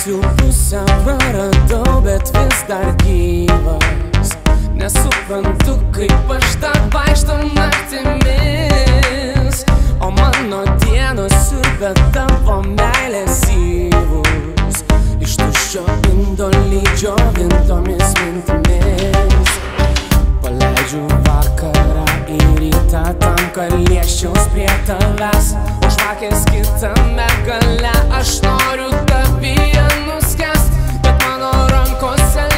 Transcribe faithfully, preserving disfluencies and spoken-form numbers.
jau pusę praradau, bet vis dar gyvas. Nesuprantu, kaip aš dar vaikštau naktimis, o mano dienos siurbia tavo meilės syvus. Iš tuščio indo lydžio vintomis mintimis. Paleidžiu vakarą į rytą tam, kad liesčiaus prie tavęs. O žvakės kitame gale aš noriu tavyje nuskęst, bet mano rankose